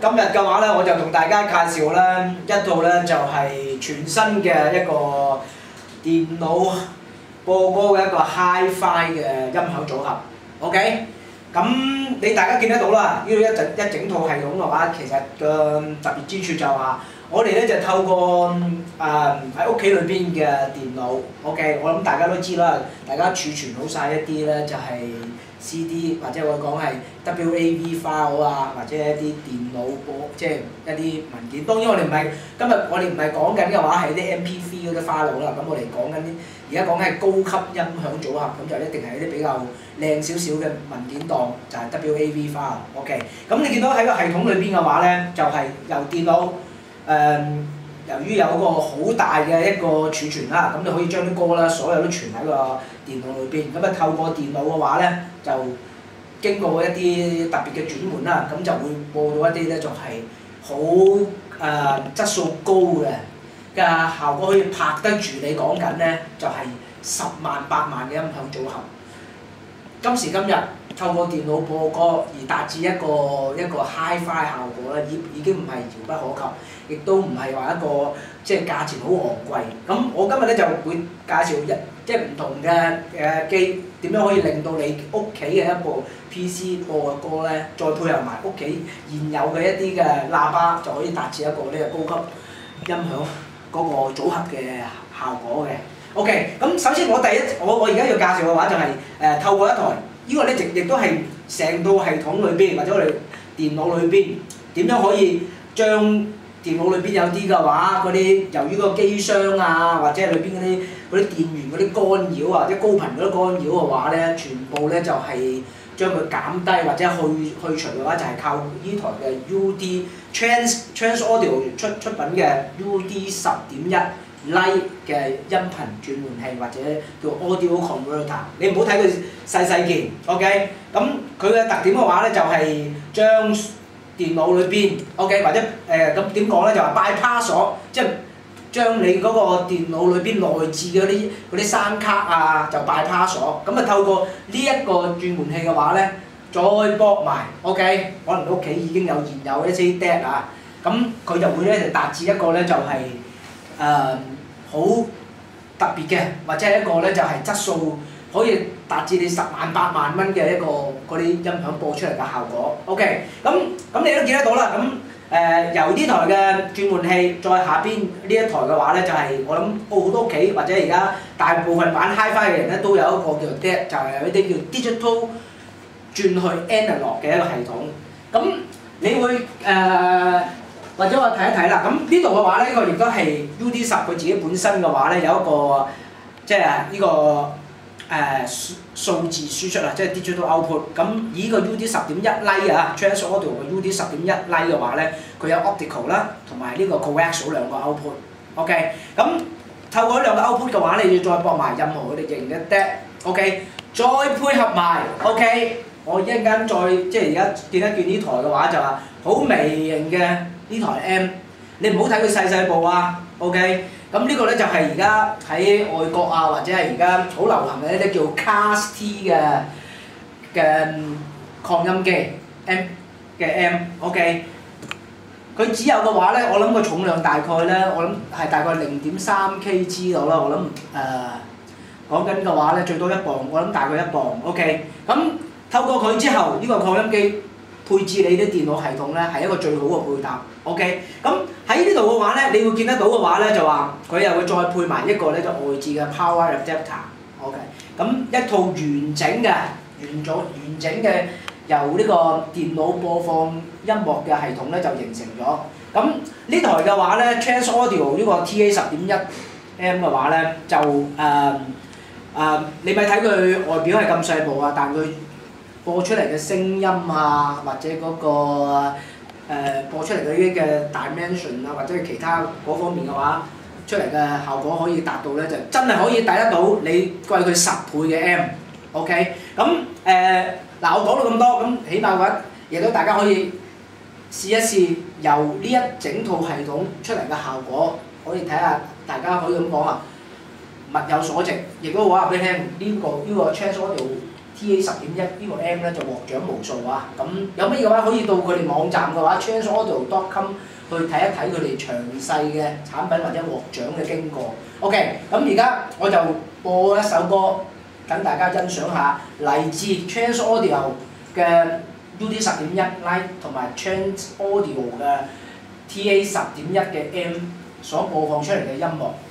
今日嘅話咧，我就同大家介紹咧一套咧就係全新嘅一個電腦播歌嘅一個 Hi-Fi 嘅音響組合。OK， 咁你大家見得到啦，呢度一整套系統嘅話，其實嘅特別之處就話，我哋咧就透過喺屋企裏邊嘅電腦 ，OK， 我諗大家都知啦，大家儲存好晒一啲咧就係 CD 或者我講係 WAV file 啊，或者一啲電腦播即係一啲文件。當然今日我哋唔係講緊嘅話係啲 MP3 嗰啲 file 啦，咁我哋講緊啲而家講緊係高級音響組合，咁就一定係一啲比較靚少少嘅文件檔，就係 WAV file。OK， 咁你見到喺個系統裏邊嘅話咧，就係由電腦由於有個好大嘅一個儲存啦，咁你可以將啲歌啦，所有都存喺個電腦裏邊。咁啊透過電腦嘅話咧，就經過一啲特別嘅轉換啦，咁就會播到一啲咧就係好質素高嘅效果，可以拍得住你講緊咧就係10萬8萬嘅音響組合。今時今日透過電腦播歌而達至一個 Hi-Fi 效果咧，已經唔係遙不可及，亦都唔係話一個即係價錢好昂貴。咁我今日咧就會介紹即係唔同嘅機點樣可以令到你屋企嘅一部 PC 播嘅歌咧，再配合埋屋企現有嘅一啲嘅喇叭，就可以達至一個呢個高級音響嗰個組合嘅效果嘅。OK， 咁首先我而家要介紹嘅話就係透過一台呢個咧，亦都係成套系統裏邊或者我哋電腦裏邊點樣可以將電腦裏邊有啲嘅話嗰啲由於個機箱啊或者係裏邊嗰啲電源嗰啲干擾啊或者高頻嗰啲干擾嘅話咧，全部咧就係將佢減低或者去除嘅話，就係靠呢台嘅 UD-10 Audio 出品嘅 UD-10.1 Lite 嘅音頻轉換器或者叫 Audio Converter， 你唔好睇佢細件 ，OK？ 咁佢嘅特點嘅話咧，就係將電腦裏邊 ，OK？ 或者咁點講咧，就係 bypass 咗，即係將你嗰個電腦裏邊內置嘅嗰啲聲卡啊，就 bypass 咗。咁啊透過呢一個轉換器嘅話咧，再駁埋 ，OK？ 可能你屋企已經有現有一啲 DAC 啊，咁佢就會咧就達至一個咧就係好特別嘅，或者係一個咧就係質素可以達至你10萬8萬蚊嘅一個嗰啲音響播出嚟嘅效果。OK， 咁你都見得到啦。咁由呢台嘅轉換器再下邊呢一台嘅話咧，就係我諗好多屋企或者而家大部分玩 Hi-Fi 嘅人咧都有一個叫做 DAC， 就係有一啲叫 digital 轉去 analog 嘅一個系統。咁你會或者我睇一睇啦，咁呢度嘅話咧，呢個亦都係 UD-10佢自己本身嘅話咧，有一個即係呢個數字輸出啊，即係 digital output。咁以呢個 UD-10.1 Lite 啊 ，Trans Audio 嘅 UD-10.1 Lite 嘅話咧，佢有 optical 啦，同埋呢個 coaxial 兩個 output。OK， 咁透過兩個 output 嘅話，你要再駁埋任何佢哋型嘅 DAC。OK， 再配合埋 OK， 我一陣間再即係而家見一見呢台嘅話就話好微型嘅。呢台 M， 你唔好睇佢細部啊 ，OK？ 咁呢個咧就係而家喺外國啊，或者係而家好流行嘅一啲叫 Class T 嘅擴音機 M，OK？ 佢只有嘅話咧，我諗個重量大概咧，我諗係大概0.3 kg 到啦，我諗講緊嘅話咧，最多1磅，我諗大概1磅 ，OK？ 咁透過佢之後，呢個擴音機配置你啲電腦系統咧係一個最好嘅配搭 ，OK？ 咁喺呢度嘅話咧，你會見得到嘅話咧就話佢又會再配埋一個咧就外置嘅 power adapter，OK？ 咁一套完整嘅由呢個電腦播放音樂嘅系統咧就形成咗。咁呢台嘅話咧 ，Trans Audio 呢個 TA-10.1M 嘅話咧就你咪睇佢外表係咁細部啊，但佢播出嚟嘅聲音啊，或者嗰個播出嚟嗰啲嘅 dimension 啊，或者係其他嗰方面嘅話，出嚟嘅效果可以達到咧，就真係可以抵得到你貴佢10倍嘅 M。OK， 咁嗱我講到咁多，咁起碼嘅話，亦都大家可以試一試由呢一整套系統出嚟嘅效果，可以睇下大家可以咁講啊，物有所值。亦都話俾你聽，呢個 Trans Audio TA-10.1呢個 M 咧就獲獎無數啊！咁有乜嘢話可以到佢哋網站嘅話 ，chanceaudio.com 去睇一睇佢哋詳細嘅產品或者獲獎嘅經過。OK， 咁而家我就播一首歌，等大家欣賞下嚟自 chanceaudio 嘅 UD-10.1 Lite 同埋 chanceaudio 嘅 TA-10.1 嘅 M 所播放出嚟嘅音樂。